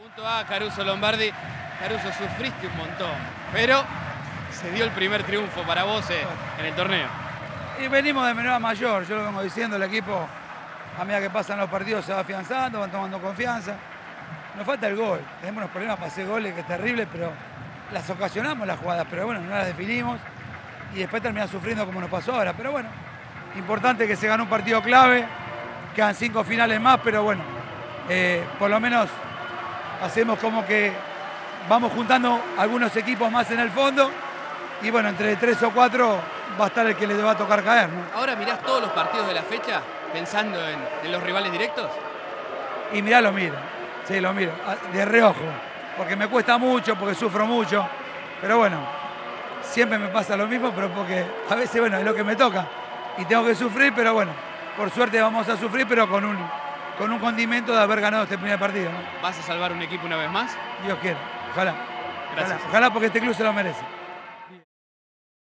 Junto a Caruso Lombardi. Caruso, sufriste un montón, pero se dio el primer triunfo para vos en el torneo. Y venimos de menor a mayor, yo lo vengo diciendo, el equipo a medida que pasan los partidos se va afianzando, van tomando confianza. Nos falta el gol, tenemos unos problemas para hacer goles que es terrible, pero las ocasionamos las jugadas, pero bueno, no las definimos y después terminamos sufriendo como nos pasó ahora. Pero bueno, importante que se ganó un partido clave, quedan 5 finales más, pero bueno, por lo menos hacemos como que vamos juntando algunos equipos más en el fondo y bueno, entre 3 o 4 va a estar el que le va a tocar caer, ¿no? ¿Ahora mirás todos los partidos de la fecha pensando en los rivales directos? Y mirá, lo miro, sí, lo miro, de reojo, porque me cuesta mucho, porque sufro mucho, pero bueno, siempre me pasa lo mismo, pero porque a veces, bueno, es lo que me toca y tengo que sufrir, pero bueno, por suerte vamos a sufrir, pero con un condimento de haber ganado este primer partido, ¿no? ¿Vas a salvar un equipo una vez más? Dios quiera, ojalá. Gracias. Ojalá porque este club se lo merece.